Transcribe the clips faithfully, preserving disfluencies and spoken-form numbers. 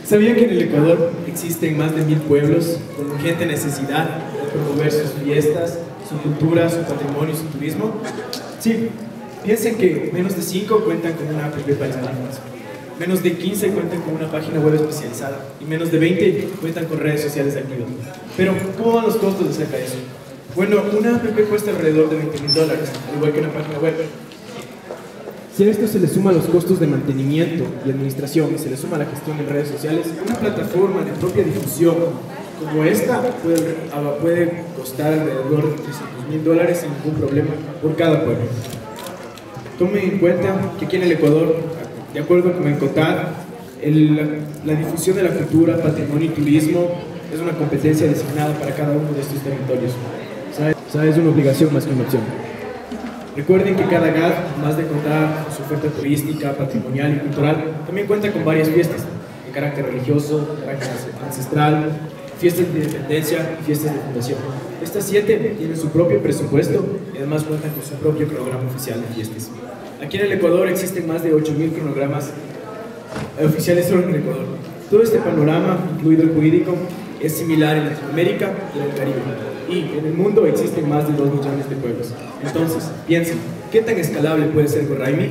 ¿Sabía que en el Ecuador existen más de mil pueblos con urgente necesidad de promover sus fiestas, su cultura, su patrimonio y su turismo? Sí, piensen que menos de cinco cuentan con una app para smartphones, menos de quince cuentan con una página web especializada y menos de veinte cuentan con redes sociales activas. Pero, ¿cómo van los costos de acerca de eso? Bueno, una app cuesta alrededor de veinte mil dólares, al igual que una página web. Si a esto se le suma los costos de mantenimiento y administración y se le suma la gestión en redes sociales, una plataforma de propia difusión como esta puede, puede costar alrededor de trescientos mil dólares sin ningún problema por cada pueblo. Tomen en cuenta que aquí en el Ecuador, de acuerdo con el COTAD, el, la, la difusión de la cultura, patrimonio y turismo es una competencia designada para cada uno de estos territorios. O sea, es una obligación más que una opción. Recuerden que cada G A D, además de contar con su oferta turística, patrimonial y cultural, también cuenta con varias fiestas de carácter religioso, de carácter ancestral, fiestas de independencia y fiestas de fundación. Estas siete tienen su propio presupuesto y además cuentan con su propio cronograma oficial de fiestas. Aquí en el Ecuador existen más de ocho mil cronogramas oficiales solo en el Ecuador. Todo este panorama, incluido el jurídico, es similar en Latinoamérica y en el Caribe. Y en el mundo existen más de dos millones de pueblos. Entonces, piensen, ¿qué tan escalable puede ser GoRaimi?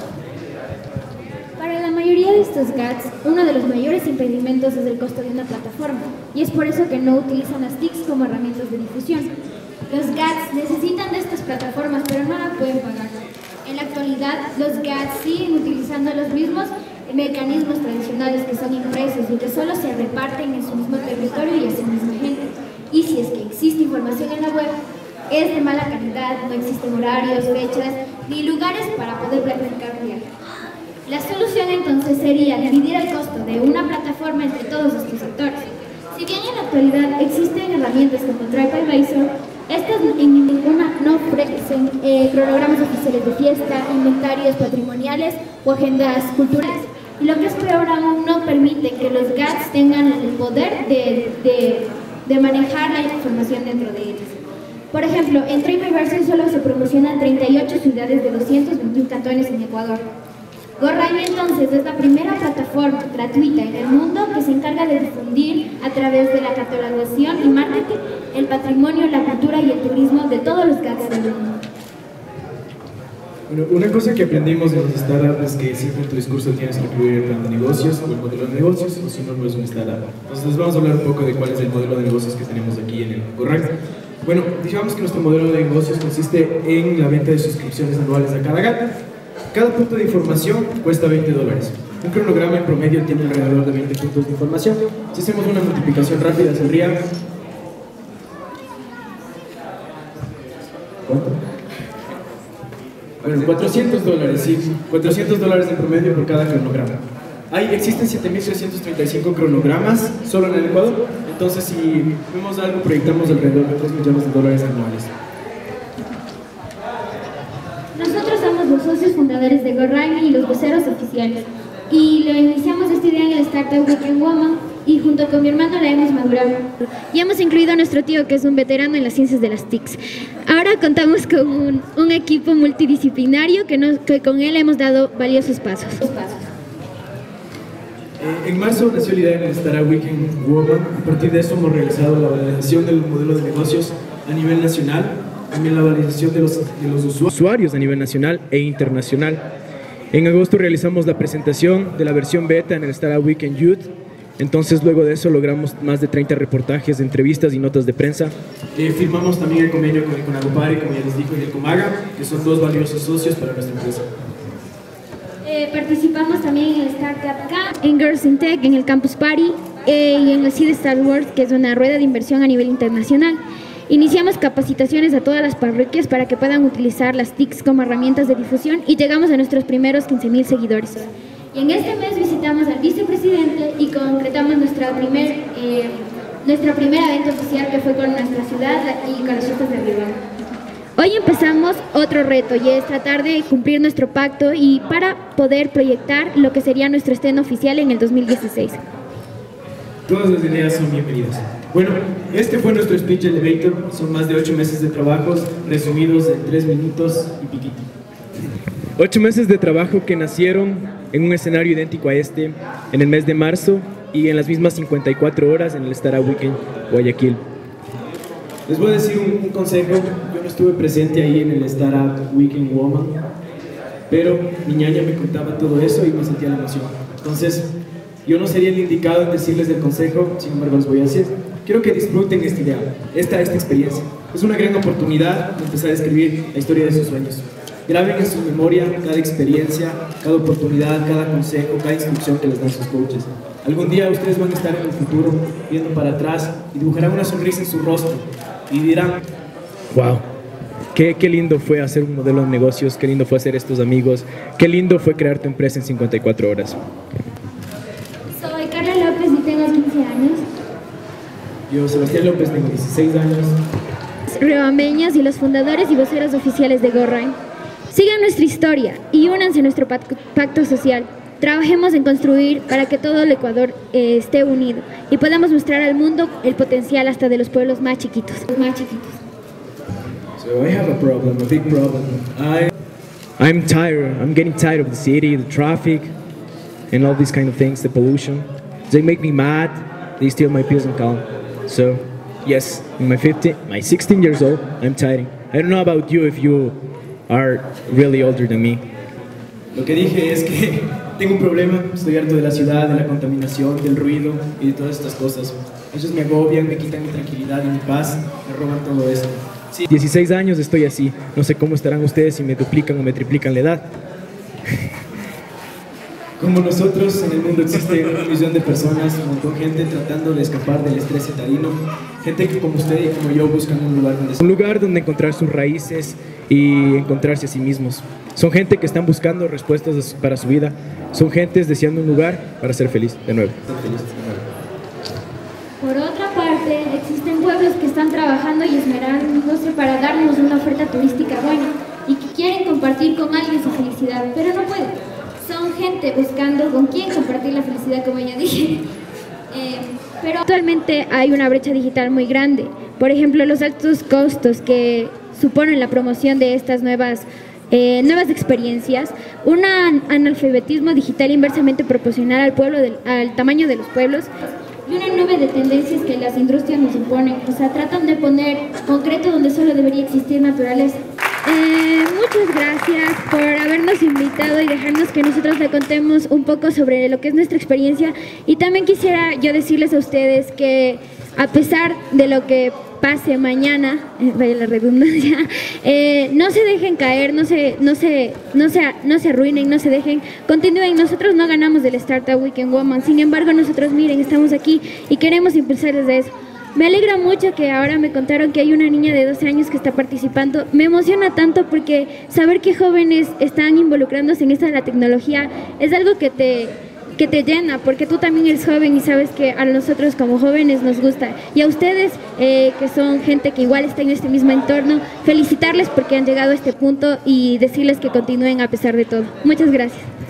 Para la mayoría de estos G A Ds, uno de los mayores impedimentos es el costo de una plataforma, y es por eso que no utilizan las T I Cs como herramientas de difusión. Los G A Ds necesitan de estas plataformas, pero no la pueden pagar. En la actualidad, los G A Ds siguen utilizando los mismos mecanismos tradicionales que son impresos y que solo se reparten en su mismo territorio y a su misma gente. Y si es que existe información en la web, es de mala calidad, no existen horarios, fechas, ni lugares para poder planificar un viaje. La solución entonces sería dividir el costo de una plataforma entre todos estos sectores. Si bien en la actualidad existen herramientas como TripAdvisor, estas en ninguna no ofrecen eh, cronogramas oficiales de fiesta, inventarios patrimoniales o agendas culturales. Y lo que es peor aún, no permiten que los G A Ds tengan el poder de, de de manejar la información dentro de ellos. Por ejemplo, en TripAdvisor solo se promocionan treinta y ocho ciudades de doscientos veintiún cantones en Ecuador. GoRaimi entonces es la primera plataforma gratuita en el mundo que se encarga de difundir a través de la catalogación y marketing el patrimonio, la cultura y el turismo de todos los G A Ds del mundo. Bueno, una cosa que aprendimos de los startups es que siempre en tu discurso tienes que incluir el plan de negocios o el modelo de negocios, o si no, no es un startup. Entonces vamos a hablar un poco de cuál es el modelo de negocios que tenemos aquí en el GoRaimi. Bueno, digamos que nuestro modelo de negocios consiste en la venta de suscripciones anuales a cada G A D. Cada punto de información cuesta veinte dólares. Un cronograma en promedio tiene alrededor de veinte puntos de información. Si hacemos una multiplicación rápida, saldría... ¿Cuánto? Bueno, cuatrocientos dólares, sí, cuatrocientos dólares en promedio por cada cronograma. Hay, existen siete mil trescientos treinta y cinco cronogramas solo en el Ecuador, entonces si vemos algo, proyectamos alrededor de tres millones de dólares anuales. Nosotros somos los socios fundadores de GoRaimi y los voceros oficiales, y lo iniciamos esta idea en el Startup Weekend Woman, y junto con mi hermano la hemos madurado. Y hemos incluido a nuestro tío, que es un veterano en las ciencias de las T I Cs. Ahora contamos con un, un equipo multidisciplinario que, nos, que con él hemos dado valiosos pasos. Eh, en marzo nació la idea en el Startup Weekend Woman. A partir de eso hemos realizado la validación del modelo de negocios a nivel nacional, también la validación de los, de los usuarios a nivel nacional e internacional. En agosto realizamos la presentación de la versión beta en el Startup Weekend Youth. Entonces, luego de eso, logramos más de treinta reportajes, entrevistas y notas de prensa. Eh, firmamos también el convenio con el Conagopare, como ya les dijo, y el Comaga, que son dos valiosos socios para nuestra empresa. Eh, participamos también en el Startup Camp, en Girls in Tech, en el Campus Party eh, y en el Seed Star Wars, que es una rueda de inversión a nivel internacional. Iniciamos capacitaciones a todas las parroquias para que puedan utilizar las T I Cs como herramientas de difusión y llegamos a nuestros primeros quince mil seguidores. Y en este mes visitamos al vicepresidente y concretamos nuestra, primer, eh, nuestra primera evento oficial, que fue con nuestra ciudad y con los chicos de Arriba. Hoy empezamos otro reto y es tratar de cumplir nuestro pacto y para poder proyectar lo que sería nuestro estreno oficial en el dos mil dieciséis. Todas las ideas son bienvenidas. Bueno, este fue nuestro speech elevator. Son más de ocho meses de trabajos resumidos en tres minutos y piquito. Ocho meses de trabajo que nacieron en un escenario idéntico a este en el mes de marzo y en las mismas cincuenta y cuatro horas en el Startup Weekend Guayaquil. Les voy a decir un, un consejo. Yo no estuve presente ahí en el Startup Weekend Woman, pero mi ñaña me contaba todo eso y me sentía la emoción. Entonces, yo no sería el indicado en decirles el consejo, sin embargo les voy a decir. Quiero que disfruten esta idea, esta, esta experiencia. Es una gran oportunidad de empezar a escribir la historia de sus sueños. Graben en su memoria cada experiencia, cada oportunidad, cada consejo, cada instrucción que les dan sus coaches. Algún día ustedes van a estar en el futuro viendo para atrás y dibujarán una sonrisa en su rostro y dirán: wow, qué, qué lindo fue hacer un modelo de negocios, qué lindo fue hacer estos amigos, qué lindo fue crear tu empresa en cincuenta y cuatro horas. Soy Carla López y tengo quince años. Yo, Sebastián López, tengo dieciséis años. Ribameños y los fundadores y voceros oficiales de GoRain. Sigan nuestra historia y únanse a nuestro pacto social. Trabajemos en construir para que todo el Ecuador eh, esté unido y podamos mostrar al mundo el potencial hasta de los pueblos más chiquitos. Más chiquitos. So I have a problem, a big problem. I, I'm tired. I'm getting tired of the city, the traffic, and all these kind of things, the pollution. They make me mad. They steal my peace and calm. So, yes, in my fifteen, my sixteen years old, I'm tired. I don't know about you if you are really older than me. Lo que dije es que tengo un problema, estoy harto de la ciudad, de la contaminación, del ruido y de todas estas cosas. Ellos me agobian, me quitan mi tranquilidad y mi paz, me roban todo esto. Sí. dieciséis años estoy así, no sé cómo estarán ustedes si me duplican o me triplican la edad. Como nosotros, en el mundo existe un millón de personas, un montón de gente tratando de escapar del estrés citadino. Gente que como usted y como yo buscan un lugar donde... Un lugar donde encontrar sus raíces y encontrarse a sí mismos. Son gente que están buscando respuestas para su vida. Son gentes deseando un lugar para ser feliz de nuevo. Ser feliz de nuevo. Por otra parte, existen pueblos que están trabajando y esmerándose para darnos una oferta turística buena y que quieren compartir con alguien su felicidad, pero no pueden. Son gente buscando con quién compartir la felicidad, como ya dije. Eh, pero actualmente hay una brecha digital muy grande. Por ejemplo, los altos costos que suponen la promoción de estas nuevas, eh, nuevas experiencias, un analfabetismo digital inversamente proporcional al, pueblo del, al tamaño de los pueblos y una nube de tendencias que las industrias nos imponen. O sea, tratan de poner concreto donde solo debería existir naturaleza. Eh, muchas gracias por habernos invitado y dejarnos que nosotros le contemos un poco sobre lo que es nuestra experiencia, y también quisiera yo decirles a ustedes que a pesar de lo que pase mañana, eh, vaya la redundancia, eh, no se dejen caer, no se, no, se, no, se, no se arruinen, no se dejen, continúen. Nosotros no ganamos del Startup Weekend Woman, sin embargo nosotros, miren, estamos aquí y queremos impulsarles de eso. Me alegra mucho que ahora me contaron que hay una niña de doce años que está participando. Me emociona tanto porque saber que jóvenes están involucrándose en esta de la tecnología es algo que te, que te llena, porque tú también eres joven y sabes que a nosotros como jóvenes nos gusta. Y a ustedes, eh, que son gente que igual está en este mismo entorno, felicitarles porque han llegado a este punto y decirles que continúen a pesar de todo. Muchas gracias.